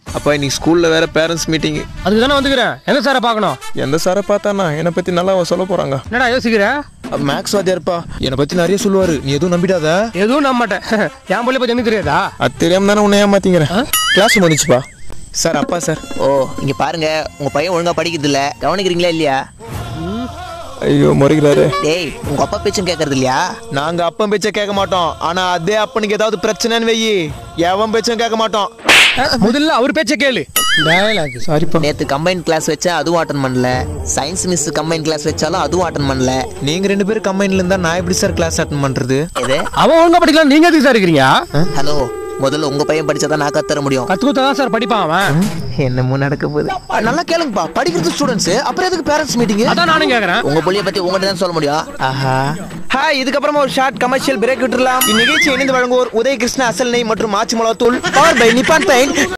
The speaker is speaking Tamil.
அப்பா இன்னைக்கு ஸ்கூல்ல வேற பேரண்ட்ஸ் மீட்டிங். அதுக்கு தானே வந்துக்கிறேன். எந்த சாரை பார்க்கணும்? எந்த சாரை பார்த்தானா என்னை பத்தி நல்லா சொல்ல போறாங்க. என்னடா யோசிக்கிற? மேக்ஸ் வாத்தியார்ப்பா என்னை பத்தி நிறைய சொல்லுவாரு. நீ எதுவும் நம்பிடாத. எதுவும் நம்ப மாட்டேன். என் பிள்ளை பத்தி எனக்கு தெரியாதா? அது தெரியாம தானே உன்னை ஏமாத்திங்கிறேன். கிளாஸ் வந்துச்சுப்பா. சார் அப்பா சார். ஓ இங்க பாருங்க, உங்க பையன் ஒழுங்கா படிக்கிறது இல்ல, கவனிக்கிறீங்களா இல்லையா? ஐயோ முறைகிறாரு. டேய் உங்க அப்பா பேச்சும் கேட்கறது இல்லையா? நாங்க அப்பன் பேச்ச கேட்க மாட்டோம். ஆனா அதே அப்பனுக்கு ஏதாவது பிரச்சனைன்னு வெயி எவன் பேச்சும் கேட்க மாட்டோம். முதல்ல அவர் பேச்ச கேளு. சாரிப்பா. நேத்து கம்பைன் கிளாஸ் வச்சா அதுவும் அட்டன் பண்ணல. சயின்ஸ் மிஸ் கம்பைன் கிளாஸ் வச்சாலும் அதுவும் அட்டன் பண்ணல. நீங்க 2 பேரும் கம்பைன்ல இருந்தா நான் எப்படி சார் கிளாஸ் அட்டன் பண்றது? எது? அவன் ஒழுங்கா படிக்கலாம், நீங்க எதுக்கு சார் இருக்கிறீங்க? ஹலோ, முதல்ல உங்க பையன் படிச்சாதான் நான் கத்துற முடியும். கத்துக்கத்தான் சார் படிப்பான் அவன். என்னமோ நடக்க போகுது. நல்லா கேளுங்கப்பா, படிக்கிறது ஸ்டூடெண்ட்ஸ், அப்புறம் எதுக்கு பேரண்ட்ஸ் மீட்டிங்? அதான் நானும் கேக்குறேன். உங்க புள்ளைய பத்தி உங்ககிட்ட தான் சொல்ல முடியும். ஆஹா. ஹாய், இதுக்கப்புறமா ஒரு ஷார்ட் கமர்ஷியல் பிரேக் விட்டுறலாம். இந்நிகழ்ச்சியை இணைந்து வழங்குவோர் உதய கிருஷ்ணா அசல் நெய் மற்றும் ஆச்சி மிளகாத்தூள், பவர் பை நிப்பான் பெயிண்ட்.